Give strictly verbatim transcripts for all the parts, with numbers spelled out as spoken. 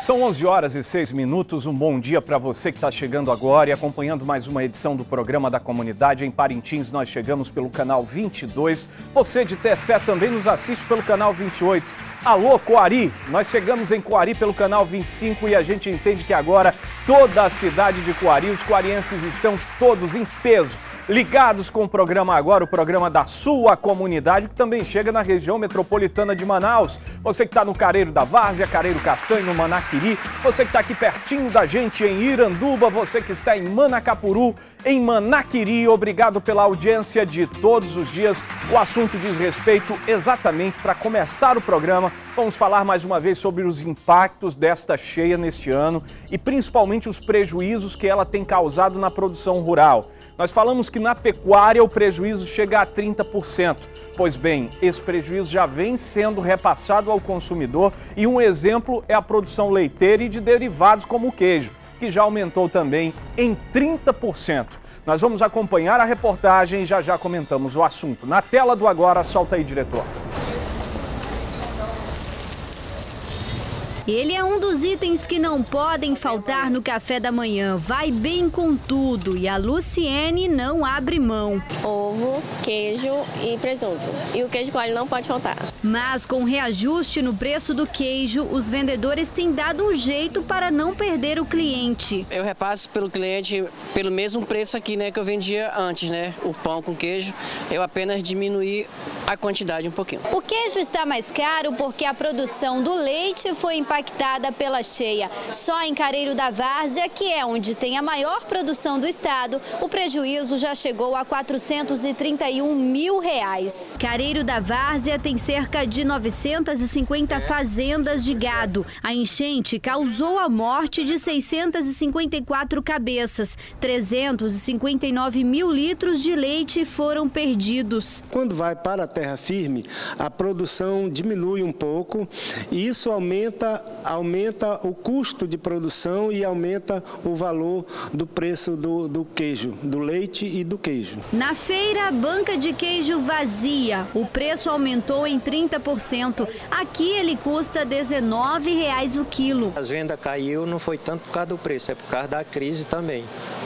São onze horas e seis minutos, um bom dia para você que está chegando agora e acompanhando mais uma edição do programa da comunidade. Em Parintins nós chegamos pelo canal vinte e dois, você de Tefé também nos assiste pelo canal vinte e oito. Alô, Coari, nós chegamos em Coari pelo canal vinte e cinco e a gente entende que agora toda a cidade de Coari, os coarienses estão todos em peso, ligados com o programa agora, o programa da sua comunidade, que também chega na região metropolitana de Manaus. Você que está no Careiro da Várzea, Careiro Castanho, no Manaquiri, você que está aqui pertinho da gente em Iranduba, você que está em Manacapuru, em Manaquiri, obrigado pela audiência de todos os dias. O assunto diz respeito exatamente para começar o programa. Vamos falar mais uma vez sobre os impactos desta cheia neste ano e principalmente os prejuízos que ela tem causado na produção rural. Nós falamos que na pecuária o prejuízo chega a trinta por cento. Pois bem, esse prejuízo já vem sendo repassado ao consumidor e um exemplo é a produção leiteira e de derivados como o queijo, que já aumentou também em trinta por cento. Nós vamos acompanhar a reportagem e já já comentamos o assunto. Na tela do Agora, solta aí, diretor. Ele é um dos itens que não podem faltar no café da manhã. Vai bem com tudo e a Luciene não abre mão. Ovo, queijo e presunto. E o queijo coalho não pode faltar. Mas com reajuste no preço do queijo, os vendedores têm dado um jeito para não perder o cliente. Eu repasso pelo cliente pelo mesmo preço aqui, né, que eu vendia antes, né? O pão com queijo, eu apenas diminuí a quantidade um pouquinho. O queijo está mais caro porque a produção do leite foi impactada pela cheia. Só em Careiro da Várzea, que é onde tem a maior produção do estado, o prejuízo já chegou a quatrocentos e trinta e um mil reais. Careiro da Várzea tem cerca de novecentas e cinquenta fazendas de gado. A enchente causou a morte de seiscentas e cinquenta e quatro cabeças. trezentos e cinquenta e nove mil litros de leite foram perdidos. Quando vai para a terra firme, a produção diminui um pouco e isso aumenta aumenta o custo de produção e aumenta o valor do preço do, do queijo, do leite e do queijo. Na feira, a banca de queijo vazia. O preço aumentou em trinta por cento. Aqui ele custa dezenove reais o quilo. As vendas caiu não foi tanto por causa do preço, é por causa da crise também.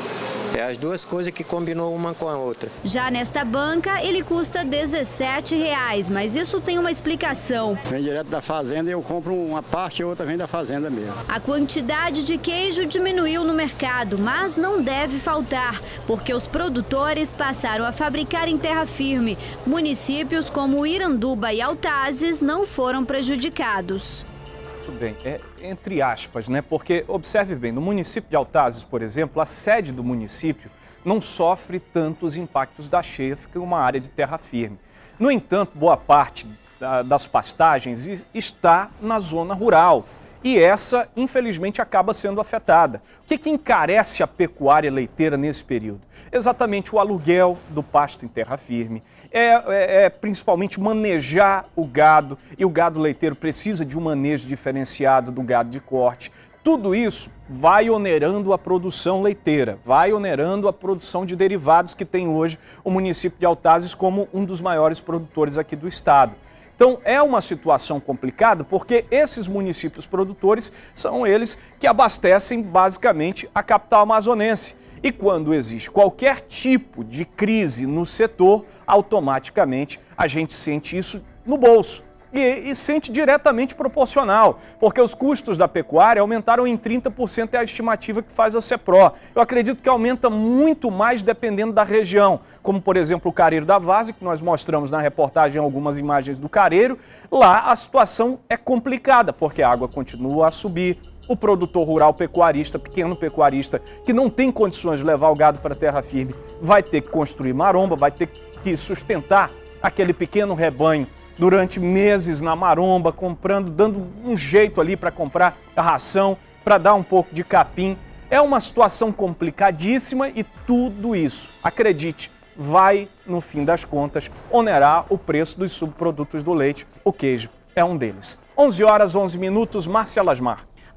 É as duas coisas que combinou uma com a outra. Já nesta banca, ele custa dezessete reais, mas isso tem uma explicação. Vem direto da fazenda e eu compro uma parte e outra vem da fazenda mesmo. A quantidade de queijo diminuiu no mercado, mas não deve faltar, porque os produtores passaram a fabricar em terra firme. Municípios como Iranduba e Altazes não foram prejudicados. Muito bem, é, entre aspas, né? Porque, observe bem, no município de Altazes, por exemplo, a sede do município não sofre tantos impactos da cheia, fica uma área de terra firme. No entanto, boa parte da, das pastagens está na zona rural e essa, infelizmente, acaba sendo afetada. O que, que encarece a pecuária leiteira nesse período? Exatamente o aluguel do pasto em terra firme, é, é, é principalmente manejar o gado, e o gado leiteiro precisa de um manejo diferenciado do gado de corte. Tudo isso vai onerando a produção leiteira, vai onerando a produção de derivados que tem hoje o município de Altazes como um dos maiores produtores aqui do estado. Então é uma situação complicada porque esses municípios produtores são eles que abastecem basicamente a capital amazonense. E quando existe qualquer tipo de crise no setor, automaticamente a gente sente isso no bolso. E, e sente diretamente proporcional, porque os custos da pecuária aumentaram em trinta por cento, é a estimativa que faz a CEPRO. Eu acredito que aumenta muito mais dependendo da região, como por exemplo o Careiro da Várzea, que nós mostramos na reportagem algumas imagens do Careiro. Lá a situação é complicada, porque a água continua a subir. O produtor rural pecuarista, pequeno pecuarista, que não tem condições de levar o gado para a terra firme, vai ter que construir maromba, vai ter que sustentar aquele pequeno rebanho durante meses na maromba, comprando, dando um jeito ali para comprar a ração, para dar um pouco de capim. É uma situação complicadíssima e tudo isso, acredite, vai, no fim das contas, onerar o preço dos subprodutos do leite. O queijo é um deles. onze horas, onze minutos, Márcia Lasmar.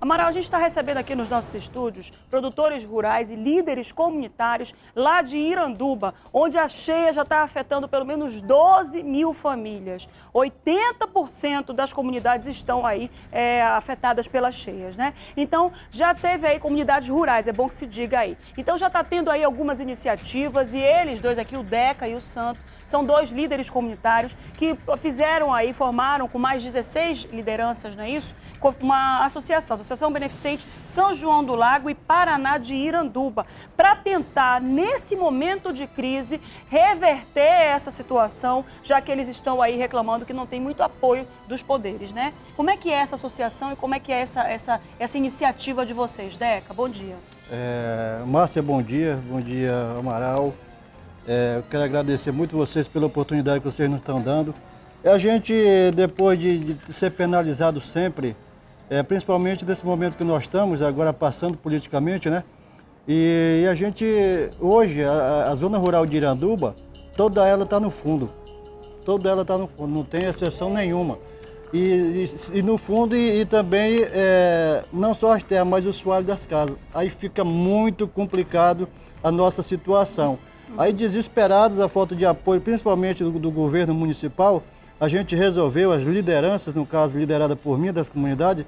Amaral, a gente está recebendo aqui nos nossos estúdios produtores rurais e líderes comunitários lá de Iranduba, onde a cheia já está afetando pelo menos doze mil famílias. oitenta por cento das comunidades estão aí é, afetadas pelas cheias, né? Então, já teve aí comunidades rurais, é bom que se diga aí. Então, já está tendo aí algumas iniciativas e eles dois aqui, o Deca e o Santo, são dois líderes comunitários que fizeram aí, formaram com mais dezesseis lideranças, não é isso? Uma associação, Associação Beneficente São João do Lago e Paraná de Iranduba, para tentar, nesse momento de crise, reverter essa situação, já que eles estão aí reclamando que não tem muito apoio dos poderes, né? Como é que é essa associação e como é que é essa, essa, essa iniciativa de vocês? Deca, bom dia. É, Márcia, bom dia. Bom dia, Amaral. É, eu quero agradecer muito vocês pela oportunidade que vocês nos estão dando. A gente, depois de, de ser penalizado sempre, é, principalmente nesse momento que nós estamos, agora passando politicamente, né? E, e a gente, hoje, a, a zona rural de Iranduba, toda ela está no fundo. Toda ela está no fundo, não tem exceção nenhuma. E, e, e no fundo, e, e também, é, não só as terras, mas o soalho das casas. Aí fica muito complicado a nossa situação. Aí, desesperados, a falta de apoio, principalmente do, do governo municipal, a gente resolveu, as lideranças, no caso liderada por mim, das comunidades,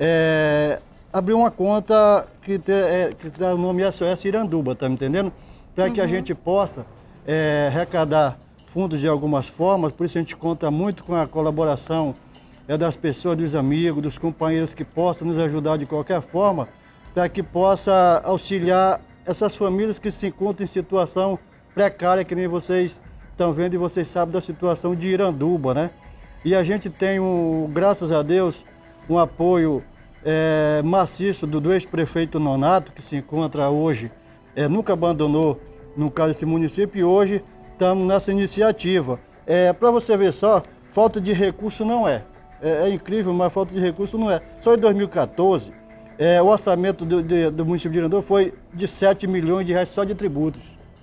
é, abrir uma conta que tem é, o nome S O S Iranduba, tá me entendendo? Para uhum. que a gente possa é, arrecadar fundos de algumas formas, por isso a gente conta muito com a colaboração é, das pessoas, dos amigos, dos companheiros que possam nos ajudar de qualquer forma, para que possa auxiliar essas famílias que se encontram em situação precária, que nem vocês estão vendo e vocês sabem da situação de Iranduba, né? E a gente tem, um, graças a Deus, um apoio é, maciço do, do ex-prefeito Nonato, que se encontra hoje, é, nunca abandonou, no caso, esse município, e hoje estamos nessa iniciativa. É, para você ver só, falta de recurso não é. é. É incrível, mas falta de recurso não é. Só em dois mil e quatorze, é, o orçamento do, de, do município de Iranduba foi de sete milhões de reais só de tributos.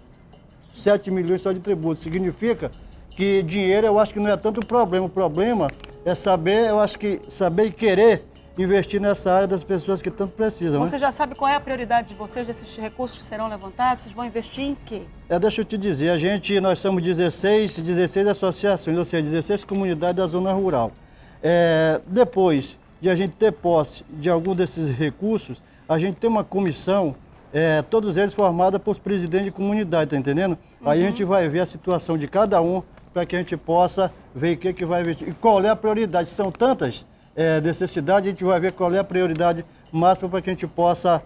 sete milhões só de tributos. Significa que dinheiro eu acho que não é tanto o problema. O problema é saber, eu acho que saber e querer investir nessa área das pessoas que tanto precisam. Você né? já sabe qual é a prioridade de vocês, desses recursos que serão levantados? Vocês vão investir em quê? É, deixa eu te dizer, a gente, nós somos dezesseis, dezesseis associações, ou seja, dezesseis comunidades da zona rural. É, depois de a gente ter posse de algum desses recursos, a gente tem uma comissão, é, todos eles formados por presidentes de comunidade, tá entendendo? Uhum. Aí a gente vai ver a situação de cada um para que a gente possa ver o que, que vai investir. E qual é a prioridade? São tantas é, necessidades, a gente vai ver qual é a prioridade máxima para que a gente possa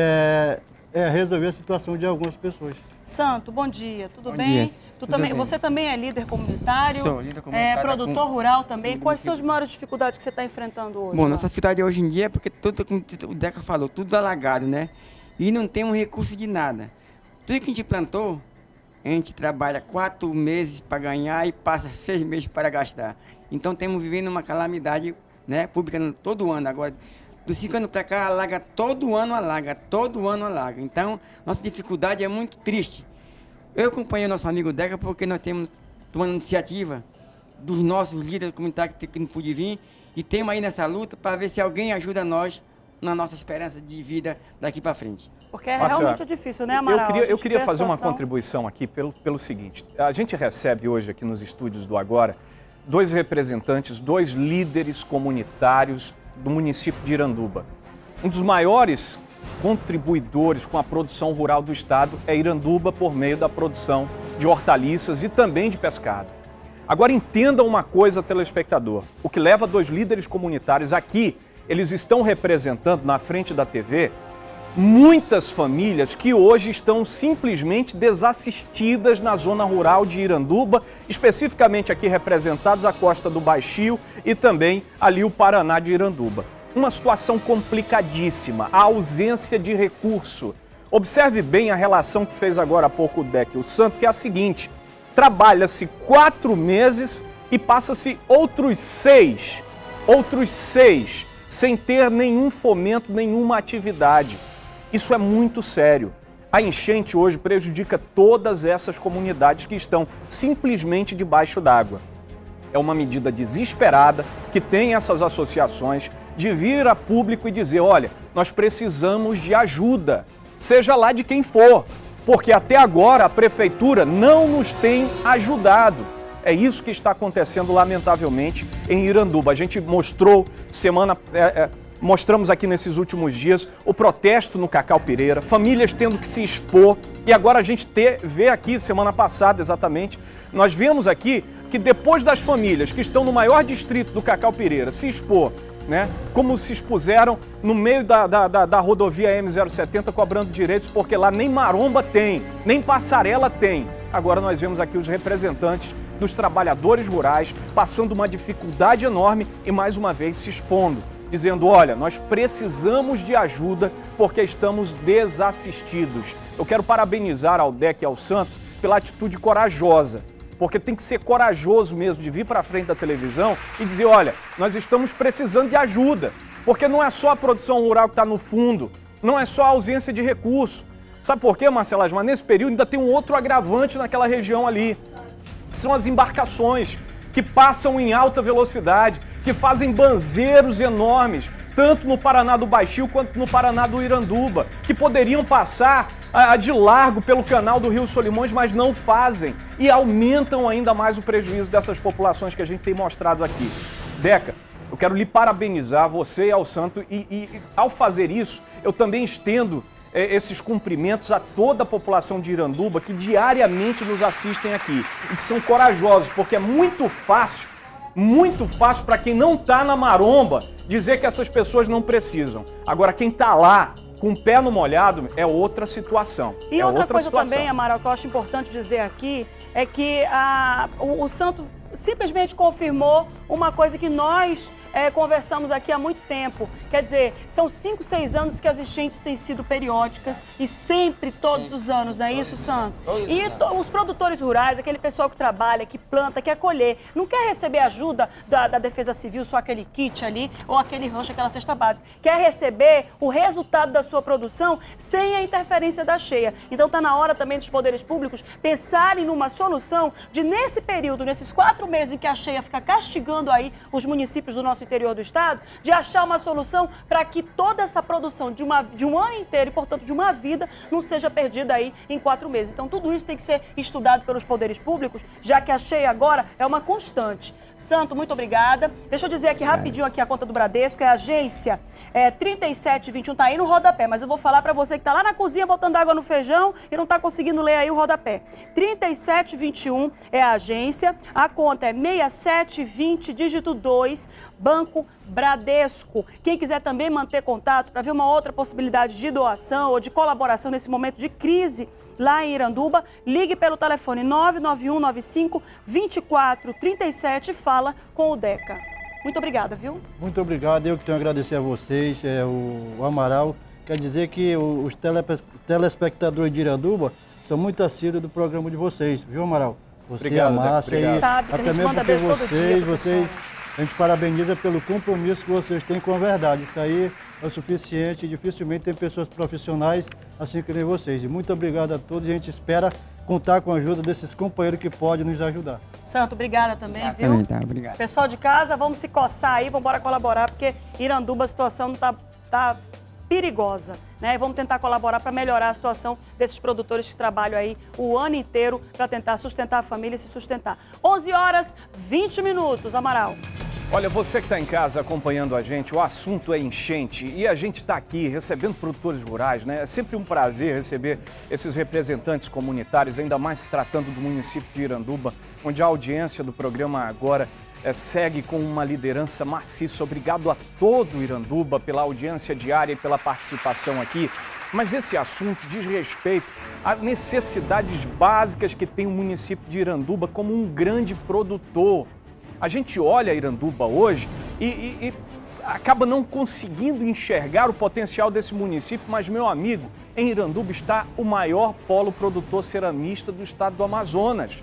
é, é, resolver a situação de algumas pessoas. Santo, bom dia, tudo bom bem? Dia. Tu tudo também, bem. Você também é líder comunitário? Sou líder comunitário. É produtor com... rural também. Quais são as maiores dificuldades que você está enfrentando hoje? Bom, lá? Nossa cidade hoje em dia é porque tudo, como o Deca falou, tudo alagado, né? E não tem um recurso de nada. Tudo que a gente plantou, a gente trabalha quatro meses para ganhar e passa seis meses para gastar. Então estamos vivendo uma calamidade, né, pública todo ano. Agora, dos cinco anos para cá, alaga todo ano, alaga, todo ano alaga. Então, nossa dificuldade é muito triste. Eu acompanhei nosso amigo Deca porque nós temos tomando iniciativa dos nossos líderes comunitários que não pôde vir e temos aí nessa luta para ver se alguém ajuda nós na nossa esperança de vida daqui para frente. Porque é realmente difícil, né, Amaral? Eu queria, eu queria fazer uma contribuição aqui pelo, pelo seguinte. A gente recebe hoje aqui nos estúdios do Agora dois representantes, dois líderes comunitários do município de Iranduba. Um dos maiores contribuidores com a produção rural do estado é Iranduba por meio da produção de hortaliças e também de pescado. Agora entendam uma coisa, telespectador. O que leva dois líderes comunitários aqui, eles estão representando na frente da T V muitas famílias que hoje estão simplesmente desassistidas na zona rural de Iranduba, especificamente aqui representados a Costa do Baixio e também ali o Paraná de Iranduba. Uma situação complicadíssima, a ausência de recurso. Observe bem a relação que fez agora há pouco o Deca e o Santo, que é a seguinte: trabalha-se quatro meses e passa-se outros seis, outros seis, sem ter nenhum fomento, nenhuma atividade. Isso é muito sério. A enchente hoje prejudica todas essas comunidades que estão simplesmente debaixo d'água. É uma medida desesperada que tem essas associações de vir a público e dizer, olha, nós precisamos de ajuda, seja lá de quem for, porque até agora a prefeitura não nos tem ajudado. É isso que está acontecendo, lamentavelmente, em Iranduba. A gente mostrou semana... É, é, mostramos aqui nesses últimos dias o protesto no Cacau Pireira, famílias tendo que se expor, e agora a gente ter, vê aqui, semana passada exatamente, nós vemos aqui que depois das famílias que estão no maior distrito do Cacau Pireira se expor, né, como se expuseram no meio da, da, da, da rodovia M zero setenta cobrando direitos, porque lá nem maromba tem, nem passarela tem. Agora nós vemos aqui os representantes dos trabalhadores rurais passando uma dificuldade enorme e mais uma vez se expondo, dizendo, olha, nós precisamos de ajuda porque estamos desassistidos. Eu quero parabenizar ao D E C e ao Santo pela atitude corajosa, porque tem que ser corajoso mesmo de vir para frente da televisão e dizer, olha, nós estamos precisando de ajuda, porque não é só a produção rural que está no fundo, não é só a ausência de recurso. Sabe por quê, Marcelo Asmar? Nesse período ainda tem um outro agravante naquela região ali, que são as embarcações que passam em alta velocidade, que fazem banzeiros enormes, tanto no Paraná do Baixio quanto no Paraná do Iranduba, que poderiam passar a, a de largo pelo canal do Rio Solimões, mas não fazem e aumentam ainda mais o prejuízo dessas populações que a gente tem mostrado aqui. Deca, eu quero lhe parabenizar, você e ao Santo, e, e ao fazer isso, eu também estendo esses cumprimentos a toda a população de Iranduba que diariamente nos assistem aqui e que são corajosos, porque é muito fácil, muito fácil para quem não está na maromba dizer que essas pessoas não precisam. Agora, quem está lá com o pé no molhado é outra situação. E é outra, outra coisa situação. também, Amaral, que eu acho importante dizer aqui, é que a, o, o Santo simplesmente confirmou uma coisa que nós é, conversamos aqui há muito tempo. Quer dizer, são cinco, seis anos que as enchentes têm sido periódicas e sempre, todos Sim. os anos, não é isso, Santo? E os produtores rurais, aquele pessoal que trabalha, que planta, quer colher, não quer receber ajuda da, da Defesa Civil, só aquele kit ali, ou aquele rancho, aquela cesta básica. Quer receber o resultado da sua produção sem a interferência da cheia. Então está na hora também dos poderes públicos pensarem numa solução de, nesse período, nesses quatro meses em que a cheia fica castigando aí os municípios do nosso interior do estado, de achar uma solução para que toda essa produção de, uma, de um ano inteiro e, portanto, de uma vida, não seja perdida aí em quatro meses. Então, tudo isso tem que ser estudado pelos poderes públicos, já que a cheia agora é uma constante. Santo, muito obrigada. Deixa eu dizer aqui rapidinho aqui a conta do Bradesco, é a agência é, trinta e sete vinte e um, tá aí no rodapé, mas eu vou falar para você que tá lá na cozinha botando água no feijão e não tá conseguindo ler aí o rodapé. trinta e sete vinte e um é a agência, a conta é seis sete vinte, dígito dois, Banco Bradesco. Quem quiser também manter contato para ver uma outra possibilidade de doação ou de colaboração nesse momento de crise lá em Iranduba, ligue pelo telefone nove nove um nove cinco, dois quatro três sete e fala com o Deca. Muito obrigada, viu? Muito obrigado. Eu que tenho a agradecer a vocês, é, o Amaral. Quer dizer que os telespectadores de Iranduba são muito assíduos do programa de vocês, viu, Amaral? Você, obrigado, a Márcia, e sabe que até a gente mesmo manda porque beijo todo vocês, dia, vocês, a gente parabeniza pelo compromisso que vocês têm com a verdade. Isso aí é o suficiente, dificilmente tem pessoas profissionais assim que nem vocês. E muito obrigado a todos, e a gente espera contar com a ajuda desses companheiros que podem nos ajudar. Santo, obrigada também, Ah, viu? também tá, obrigado. Pessoal de casa, vamos se coçar aí, vamos embora colaborar, porque Iranduba a situação tá, tá perigosa, né? E vamos tentar colaborar para melhorar a situação desses produtores que trabalham aí o ano inteiro para tentar sustentar a família e se sustentar. onze horas, vinte minutos, Amaral. Olha, você que está em casa acompanhando a gente, o assunto é enchente e a gente está aqui recebendo produtores rurais, né? É sempre um prazer receber esses representantes comunitários, ainda mais se tratando do município de Iranduba, onde a audiência do programa agora é, segue com uma liderança maciça. Obrigado a todo Iranduba pela audiência diária e pela participação aqui. Mas esse assunto diz respeito a necessidades básicas que tem o município de Iranduba como um grande produtor. A gente olha Iranduba hoje e, e, e acaba não conseguindo enxergar o potencial desse município, mas, meu amigo, em Iranduba está o maior polo produtor ceramista do estado do Amazonas.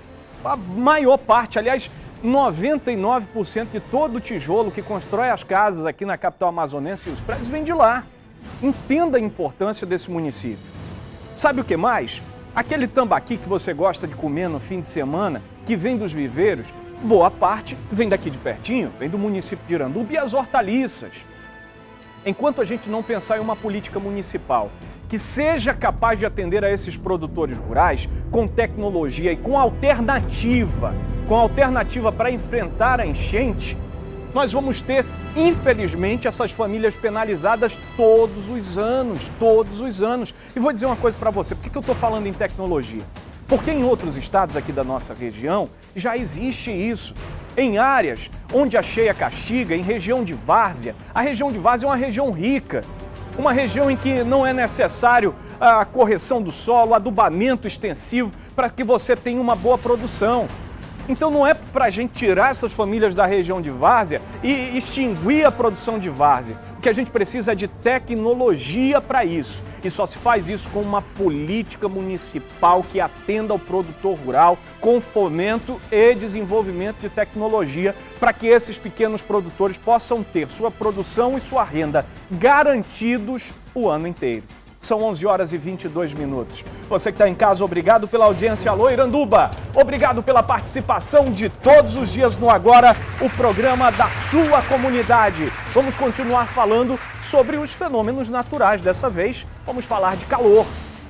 A maior parte, aliás, noventa e nove por cento de todo o tijolo que constrói as casas aqui na capital amazonense e os prédios vem de lá. Entenda a importância desse município. Sabe o que mais? Aquele tambaqui que você gosta de comer no fim de semana, que vem dos viveiros, boa parte vem daqui de pertinho, vem do município de Iranduba e as hortaliças. Enquanto a gente não pensar em uma política municipal que seja capaz de atender a esses produtores rurais com tecnologia e com alternativa, com alternativa para enfrentar a enchente, nós vamos ter, infelizmente, essas famílias penalizadas todos os anos, todos os anos. E vou dizer uma coisa para você, por que eu estou falando em tecnologia? Porque em outros estados aqui da nossa região já existe isso. Em áreas onde a cheia castiga, em região de várzea, a região de várzea é uma região rica. Uma região em que não é necessário a correção do solo, adubamento extensivo para que você tenha uma boa produção. Então não é para a gente tirar essas famílias da região de várzea e extinguir a produção de várzea. O que a gente precisa é de tecnologia para isso. E só se faz isso com uma política municipal que atenda ao produtor rural, com fomento e desenvolvimento de tecnologia, para que esses pequenos produtores possam ter sua produção e sua renda garantidos o ano inteiro. São onze horas e vinte e dois minutos. Você que está em casa, obrigado pela audiência. Alô, Iranduba! Obrigado pela participação de todos os dias no Agora, o programa da sua comunidade. Vamos continuar falando sobre os fenômenos naturais. Dessa vez, vamos falar de calor.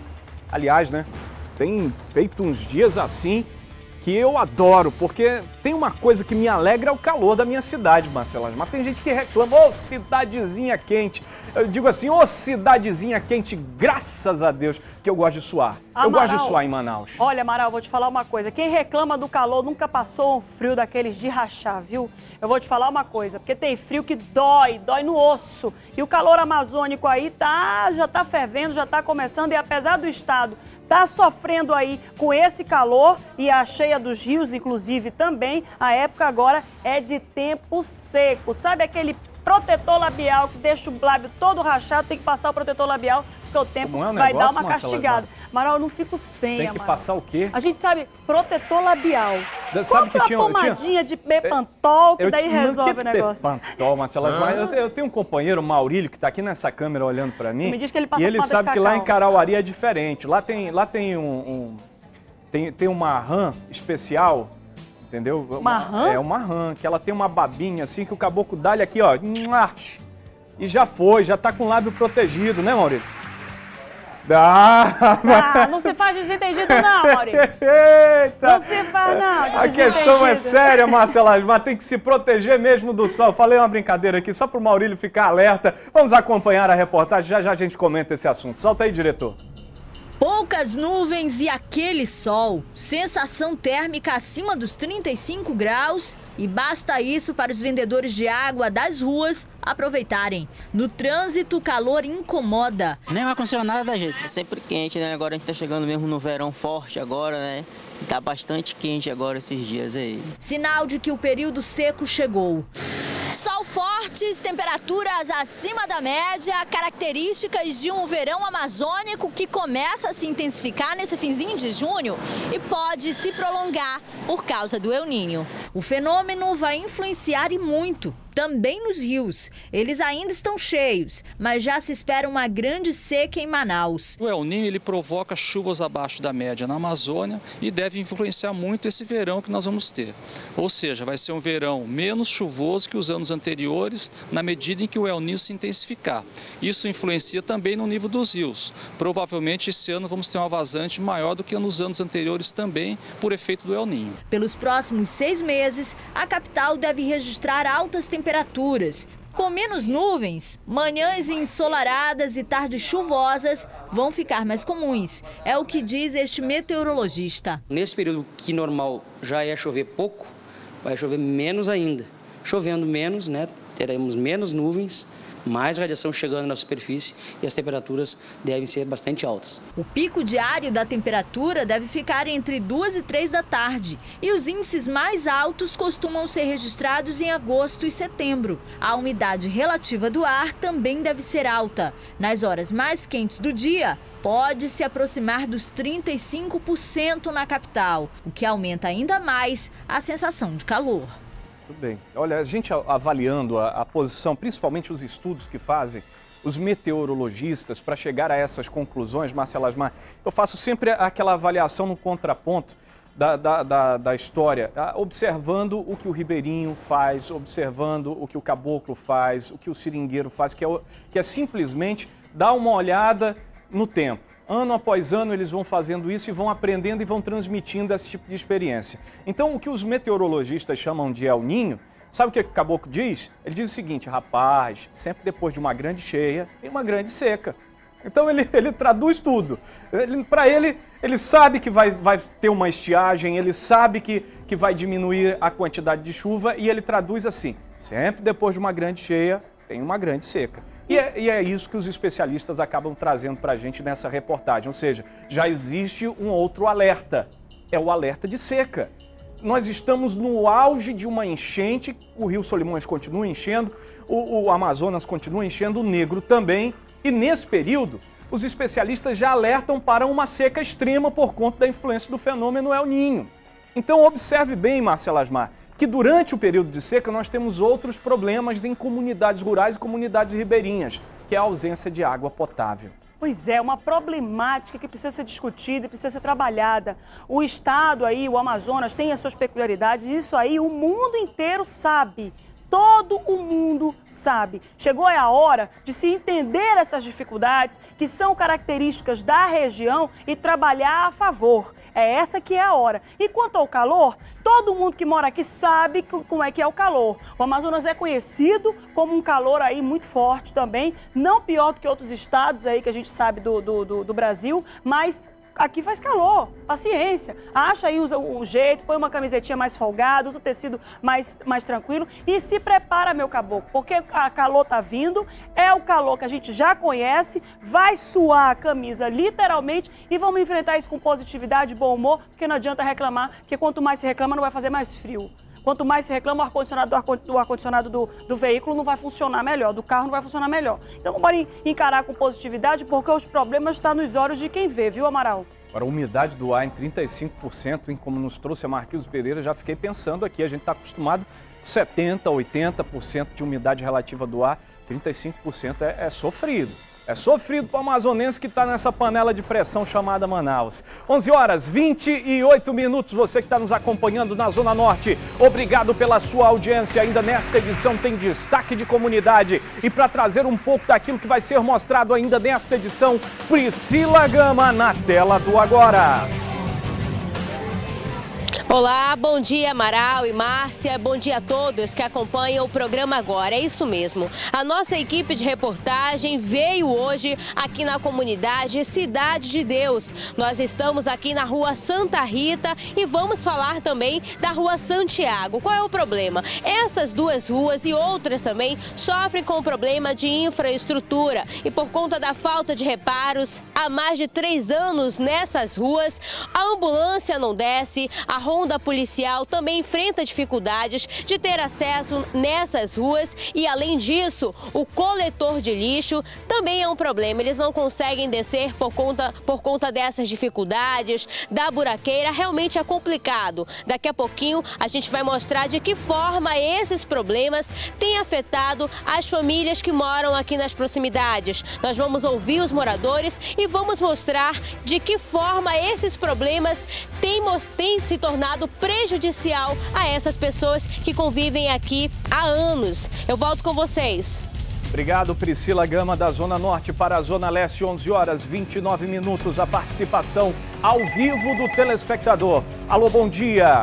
Aliás, né, tem feito uns dias assim que eu adoro, porque tem uma coisa que me alegra, é o calor da minha cidade, Marcela. Mas tem gente que reclama, ô cidadezinha quente. Eu digo assim, ô cidadezinha quente, graças a Deus que eu gosto de suar. Amaral, eu gosto de suar em Manaus. Olha, Amaral, vou te falar uma coisa. Quem reclama do calor nunca passou um frio daqueles de rachar, viu? Eu vou te falar uma coisa, porque tem frio que dói, dói no osso. E o calor amazônico aí tá, já tá fervendo, já tá começando. E apesar do estado tá sofrendo aí com esse calor e a cheia dos rios, inclusive, também, a época agora é de tempo seco. Sabe aquele protetor labial que deixa o lábio todo rachado, tem que passar o protetor labial, porque o tempo é um vai negócio, dar uma Marcela, castigada. Amaral, eu não fico sem, Tem que Amaral. passar o quê? A gente sabe, protetor labial. Sabe Compra que tinha uma pomadinha tinha... de Bepantol, que eu daí tinha... resolve que o negócio. Bepantol, Marcela. Ah. Eu, eu tenho um companheiro, Maurílio, que está aqui nessa câmera olhando para mim. Me diz que ele passa e ele sabe de que lá em Carauari é diferente. Lá tem, lá tem um... um tem, tem uma rã especial, entendeu? Uma rã? É uma rã, que ela tem uma babinha assim, que o caboclo dá-lhe aqui, ó. E já foi, já tá com o lábio protegido, né, Maurílio? Ah, ah, não se faz desentendido não, Maurílio. Eita! Não se faz não, A questão é séria, Marcela, mas tem que se proteger mesmo do sol. Falei uma brincadeira aqui, só pro Maurílio ficar alerta. Vamos acompanhar a reportagem, já já a gente comenta esse assunto. Solta aí, diretor. Poucas nuvens e aquele sol, sensação térmica acima dos trinta e cinco graus e basta isso para os vendedores de água das ruas aproveitarem. No trânsito, o calor incomoda. Nem vai acontecer nada da gente, é sempre quente, né? Agora a gente tá chegando mesmo no verão forte agora, né? Tá bastante quente agora esses dias aí. Sinal de que o período seco chegou. Sol fortes, temperaturas acima da média, características de um verão amazônico que começa a se intensificar nesse finzinho de junho e pode se prolongar por causa do El Niño. O fenômeno vai influenciar e muito também nos rios. Eles ainda estão cheios, mas já se espera uma grande seca em Manaus. O El Niño ele provoca chuvas abaixo da média na Amazônia e deve influenciar muito esse verão que nós vamos ter. Ou seja, vai ser um verão menos chuvoso que os anos anteriores, na medida em que o El Niño se intensificar. Isso influencia também no nível dos rios. Provavelmente esse ano vamos ter uma vazante maior do que nos anos anteriores também, por efeito do El Niño. Pelos próximos seis meses, a capital deve registrar altas temperaturas. temperaturas. Com menos nuvens, manhãs ensolaradas e tardes chuvosas vão ficar mais comuns. É o que diz este meteorologista. Nesse período que normal já ia chover pouco, vai chover menos ainda. Chovendo menos, né, teremos menos nuvens, mais radiação chegando na superfície e as temperaturas devem ser bastante altas. O pico diário da temperatura deve ficar entre duas e três da tarde e os índices mais altos costumam ser registrados em agosto e setembro. A umidade relativa do ar também deve ser alta. Nas horas mais quentes do dia, pode se aproximar dos trinta e cinco por cento na capital, o que aumenta ainda mais a sensação de calor. Muito bem. Olha, a gente avaliando a, a posição, principalmente os estudos que fazem os meteorologistas para chegar a essas conclusões, Marcela Asmar, eu faço sempre aquela avaliação no contraponto da, da, da, da história, observando o que o ribeirinho faz, observando o que o caboclo faz, o que o seringueiro faz, que é, que é simplesmente dar uma olhada no tempo. Ano após ano eles vão fazendo isso e vão aprendendo e vão transmitindo esse tipo de experiência. Então o que os meteorologistas chamam de El Ninho, sabe o que o caboclo diz? Ele diz o seguinte: rapaz, sempre depois de uma grande cheia tem uma grande seca. Então ele, ele traduz tudo. Para ele, ele sabe que vai, vai ter uma estiagem, ele sabe que, que vai diminuir a quantidade de chuva e ele traduz assim: sempre depois de uma grande cheia tem uma grande seca. E é, e é isso que os especialistas acabam trazendo para a gente nessa reportagem, ou seja, já existe um outro alerta, é o alerta de seca. Nós estamos no auge de uma enchente, o Rio Solimões continua enchendo, o, o Amazonas continua enchendo, o Negro também, e nesse período os especialistas já alertam para uma seca extrema por conta da influência do fenômeno El Ninho. Então observe bem, Marcela Asmar, que durante o período de seca nós temos outros problemas em comunidades rurais e comunidades ribeirinhas, que é a ausência de água potável. Pois é, uma problemática que precisa ser discutida e precisa ser trabalhada. O estado aí, o Amazonas, tem as suas peculiaridades e isso aí o mundo inteiro sabe. Todo o mundo sabe. Chegou a hora de se entender essas dificuldades que são características da região e trabalhar a favor. É essa que é a hora. E quanto ao calor, todo mundo que mora aqui sabe como é que é o calor. O Amazonas é conhecido como um calor aí muito forte também, não pior do que outros estados aí que a gente sabe do, do, do, do Brasil, mas aqui faz calor, paciência. Acha aí o jeito, põe uma camisetinha mais folgada, usa o tecido mais, mais tranquilo e se prepara, meu caboclo, porque a calor tá vindo, é o calor que a gente já conhece, vai suar a camisa literalmente e vamos enfrentar isso com positividade, bom humor, porque não adianta reclamar, porque quanto mais se reclama não vai fazer mais frio. Quanto mais se reclama, o ar-condicionado do ar-condicionado do, do veículo não vai funcionar melhor, do carro não vai funcionar melhor. Então, vamos encarar com positividade, porque os problemas estão nos olhos de quem vê, viu, Amaral? Agora, a umidade do ar em trinta e cinco por cento, em como nos trouxe a Marquinhos Pereira, já fiquei pensando aqui, a gente está acostumado com setenta por cento, oitenta por cento de umidade relativa do ar, trinta e cinco por cento é, é sofrido. É sofrido para o amazonense que está nessa panela de pressão chamada Manaus. onze horas e vinte e oito minutos, você que está nos acompanhando na Zona Norte, obrigado pela sua audiência. Ainda nesta edição tem destaque de comunidade. E para trazer um pouco daquilo que vai ser mostrado ainda nesta edição, Priscila Gama na tela do Agora. Olá, bom dia Amaral e Márcia, bom dia a todos que acompanham o programa Agora, é isso mesmo. A nossa equipe de reportagem veio hoje aqui na comunidade Cidade de Deus. Nós estamos aqui na rua Santa Rita e vamos falar também da rua Santiago. Qual é o problema? Essas duas ruas e outras também sofrem com o problema de infraestrutura e por conta da falta de reparos, há mais de três anos nessas ruas, a ambulância não desce, a ronda policial também enfrenta dificuldades de ter acesso nessas ruas e, além disso, o coletor de lixo também é um problema. Eles não conseguem descer por conta, por conta dessas dificuldades, da buraqueira, realmente é complicado. Daqui a pouquinho a gente vai mostrar de que forma esses problemas têm afetado as famílias que moram aqui nas proximidades. Nós vamos ouvir os moradores e vamos mostrar de que forma esses problemas têm, têm se tornado prejudicial a essas pessoas que convivem aqui há anos. Eu volto com vocês. Obrigado, Priscila Gama, da Zona Norte para a Zona Leste, onze horas e vinte e nove minutos. A participação ao vivo do telespectador. Alô, bom dia.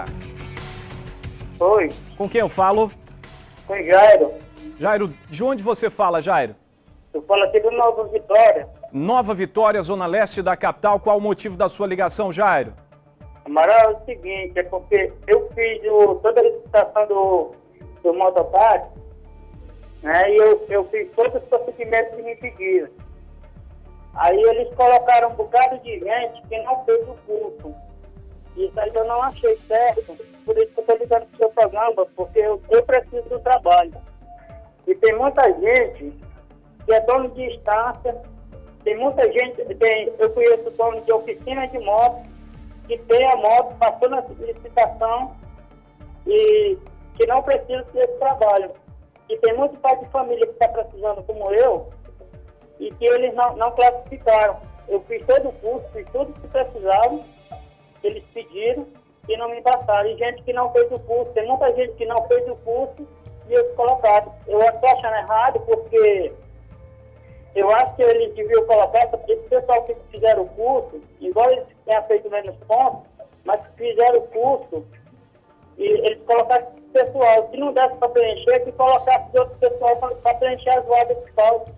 Oi. Com quem eu falo? Oi, Jairo. Jairo, de onde você fala, Jairo? Eu falo aqui do Nova Vitória. Nova Vitória, Zona Leste da capital. Qual o motivo da sua ligação, Jairo? Amaral, é o seguinte, é porque eu fiz o, toda a licitação do, do mototáxi, né, e eu, eu fiz todos os procedimentos que me pediram. Aí eles colocaram um bocado de gente que não fez o curso. Isso aí eu não achei certo, por isso que eu estou ligando para o seu programa, porque eu, eu preciso do trabalho. E tem muita gente que é dono de instância, tem muita gente, tem, eu conheço dono de oficina de moto, que tem a moto, passou na licitação e que não precisa desse trabalho. E tem muito pai de família que está precisando como eu e que eles não, não classificaram. Eu fiz todo o curso, fiz tudo que precisavam, eles pediram e não me passaram. E gente que não fez o curso, tem muita gente que não fez o curso e eles colocaram. Eu estou achando errado porque eu acho que eles deviam colocar, esse pessoal que fizeram o curso, embora eles tenham feito menos pontos, mas que fizeram o curso, e eles colocaram esse pessoal. Se não desse para preencher, que colocasse outro pessoal para preencher as vagas que faltam.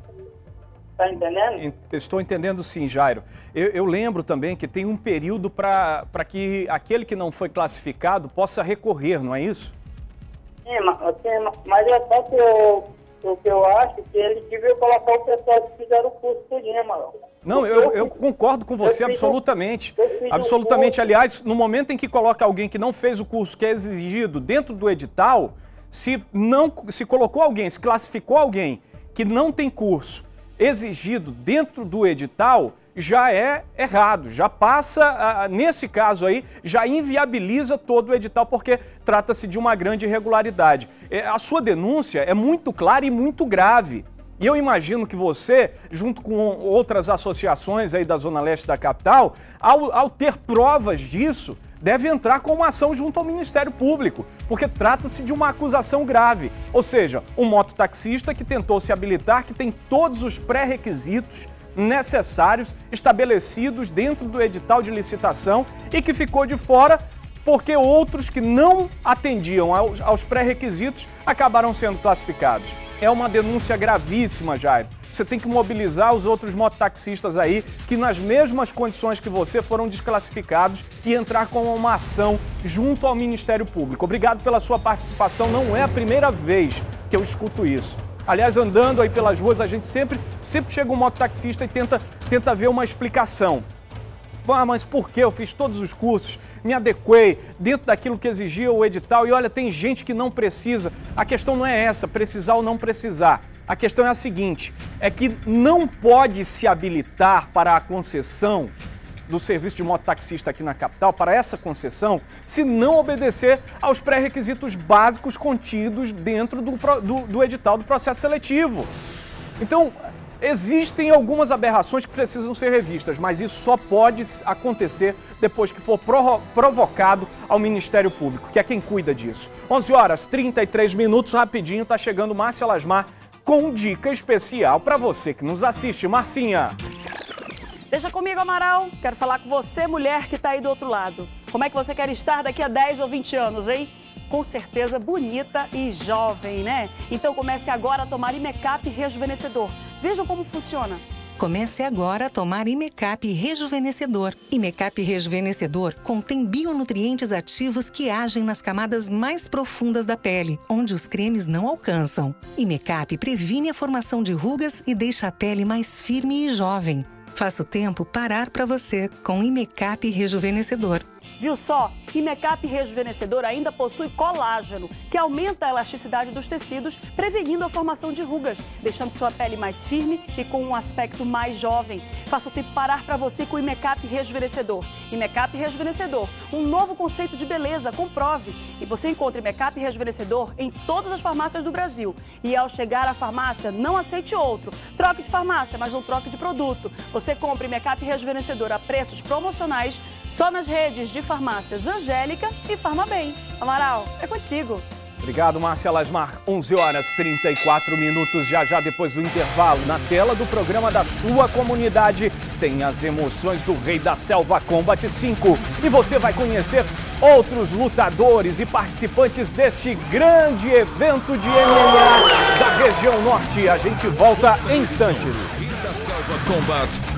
Está entendendo? Estou entendendo sim, Jairo. Eu, eu lembro também que tem um período para que aquele que não foi classificado possa recorrer, não é isso? Sim, mas, assim, mas é só que eu, o que eu acho que eles deviam colocar o pessoal que fizeram o curso tudinho, mano. Não, eu, eu concordo com você absolutamente. Absolutamente. Aliás, no momento em que coloca alguém que não fez o curso que é exigido dentro do edital, se, não, se colocou alguém, se classificou alguém que não tem curso exigido dentro do edital, já é errado, já passa, nesse caso aí, já inviabiliza todo o edital, porque trata-se de uma grande irregularidade. A sua denúncia é muito clara e muito grave. E eu imagino que você, junto com outras associações aí da Zona Leste da capital, ao, ao ter provas disso, deve entrar com uma ação junto ao Ministério Público, porque trata-se de uma acusação grave. Ou seja, um mototaxista que tentou se habilitar, que tem todos os pré-requisitos necessários estabelecidos dentro do edital de licitação e que ficou de fora porque outros que não atendiam aos, aos pré-requisitos acabaram sendo classificados. É uma denúncia gravíssima, Jairo. Você tem que mobilizar os outros mototaxistas aí que nas mesmas condições que você foram desclassificados e entrar com uma ação junto ao Ministério Público. Obrigado pela sua participação, não é a primeira vez que eu escuto isso. Aliás, andando aí pelas ruas, a gente sempre, sempre chega um mototaxista e tenta, tenta ver uma explicação. Ah, mas por que eu fiz todos os cursos, me adequei dentro daquilo que exigia o edital e olha, tem gente que não precisa. A questão não é essa, precisar ou não precisar. A questão é a seguinte, é que não pode se habilitar para a concessão do serviço de mototaxista aqui na capital, para essa concessão, se não obedecer aos pré-requisitos básicos contidos dentro do, do, do edital do processo seletivo. Então, existem algumas aberrações que precisam ser revistas, mas isso só pode acontecer depois que for provocado ao Ministério Público, que é quem cuida disso. onze horas e trinta e três minutos, rapidinho, tá chegando Márcia Lasmar com dica especial para você que nos assiste. Marcinha. Deixa comigo, Amaral. Quero falar com você, mulher que está aí do outro lado. Como é que você quer estar daqui a dez ou vinte anos, hein? Com certeza bonita e jovem, né? Então comece agora a tomar Imecap Rejuvenescedor. Vejam como funciona. Comece agora a tomar Imecap Rejuvenescedor. Imecap Rejuvenescedor contém bionutrientes ativos que agem nas camadas mais profundas da pele, onde os cremes não alcançam. Imecap previne a formação de rugas e deixa a pele mais firme e jovem. Faça o tempo parar para você com Imecap Rejuvenescedor. Viu só? Imecap Rejuvenescedor ainda possui colágeno, que aumenta a elasticidade dos tecidos, prevenindo a formação de rugas, deixando sua pele mais firme e com um aspecto mais jovem. Faça o tempo parar para você com o Imecap Rejuvenescedor. Imecap Rejuvenescedor, um novo conceito de beleza, comprove. E você encontra Imecap Rejuvenescedor em todas as farmácias do Brasil. E ao chegar à farmácia, não aceite outro. Troque de farmácia, mas não troque de produto. Você compra Imecap Rejuvenescedor a preços promocionais só nas redes de farmácias Angélica e Farmabem. Amaral, é contigo. Obrigado, Márcia Lasmar. onze horas e trinta e quatro minutos, já já depois do intervalo. Na tela do programa da sua comunidade, tem as emoções do Rei da Selva Combat cinco. E você vai conhecer outros lutadores e participantes deste grande evento de M M A da região norte. A gente volta em instantes. Rei da Selva Combat